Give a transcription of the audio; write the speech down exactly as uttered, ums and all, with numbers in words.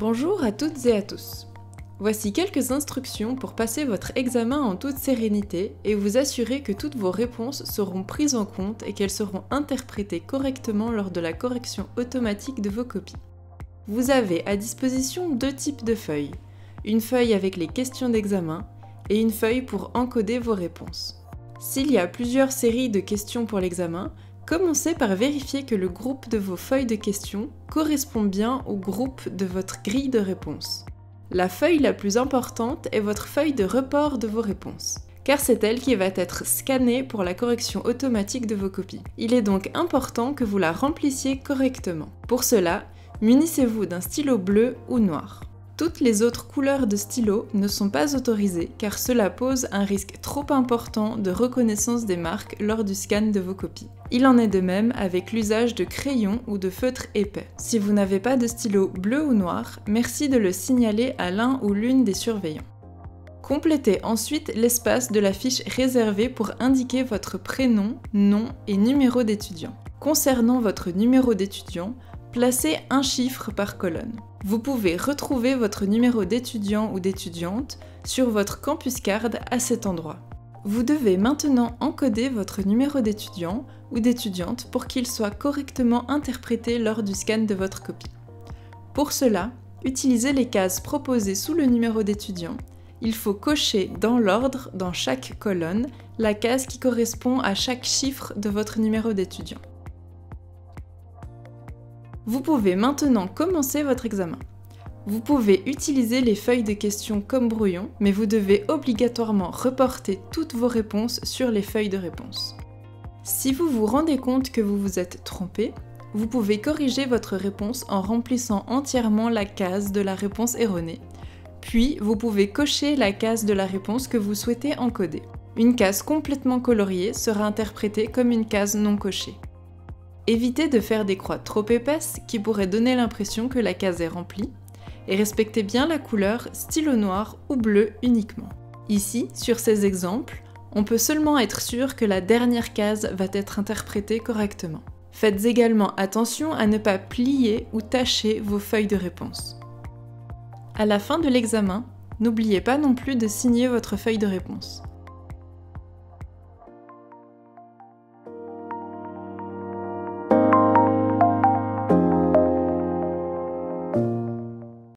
Bonjour à toutes et à tous. Voici quelques instructions pour passer votre examen en toute sérénité et vous assurer que toutes vos réponses seront prises en compte et qu'elles seront interprétées correctement lors de la correction automatique de vos copies. Vous avez à disposition deux types de feuilles, une feuille avec les questions d'examen et une feuille pour encoder vos réponses. S'il y a plusieurs séries de questions pour l'examen, commencez par vérifier que le groupe de vos feuilles de questions correspond bien au groupe de votre grille de réponses. La feuille la plus importante est votre feuille de report de vos réponses, car c'est elle qui va être scannée pour la correction automatique de vos copies. Il est donc important que vous la remplissiez correctement. Pour cela, munissez-vous d'un stylo bleu ou noir. Toutes les autres couleurs de stylo ne sont pas autorisées car cela pose un risque trop important de reconnaissance des marques lors du scan de vos copies. Il en est de même avec l'usage de crayons ou de feutres épais. Si vous n'avez pas de stylo bleu ou noir, merci de le signaler à l'un ou l'une des surveillants. Complétez ensuite l'espace de la fiche réservée pour indiquer votre prénom, nom et numéro d'étudiant. Concernant votre numéro d'étudiant, placez un chiffre par colonne. Vous pouvez retrouver votre numéro d'étudiant ou d'étudiante sur votre campus card à cet endroit. Vous devez maintenant encoder votre numéro d'étudiant ou d'étudiante pour qu'il soit correctement interprété lors du scan de votre copie. Pour cela, utilisez les cases proposées sous le numéro d'étudiant. Il faut cocher dans l'ordre, dans chaque colonne, la case qui correspond à chaque chiffre de votre numéro d'étudiant. Vous pouvez maintenant commencer votre examen. Vous pouvez utiliser les feuilles de questions comme brouillon, mais vous devez obligatoirement reporter toutes vos réponses sur les feuilles de réponse. Si vous vous rendez compte que vous vous êtes trompé, vous pouvez corriger votre réponse en remplissant entièrement la case de la réponse erronée. Puis, vous pouvez cocher la case de la réponse que vous souhaitez encoder. Une case complètement coloriée sera interprétée comme une case non cochée. Évitez de faire des croix trop épaisses qui pourraient donner l'impression que la case est remplie, et respectez bien la couleur stylo noir ou bleu uniquement. Ici, sur ces exemples, on peut seulement être sûr que la dernière case va être interprétée correctement. Faites également attention à ne pas plier ou tacher vos feuilles de réponse. À la fin de l'examen, n'oubliez pas non plus de signer votre feuille de réponse.